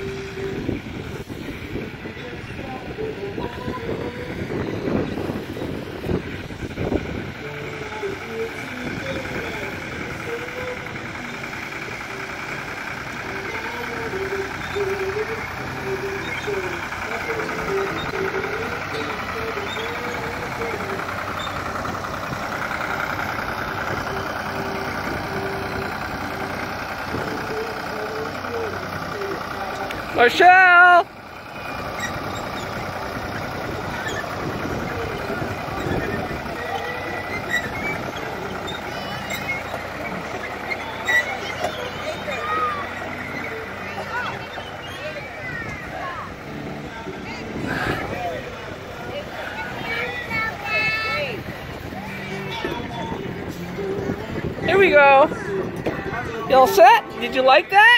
Michelle! Here we go. You all set? Did you like that?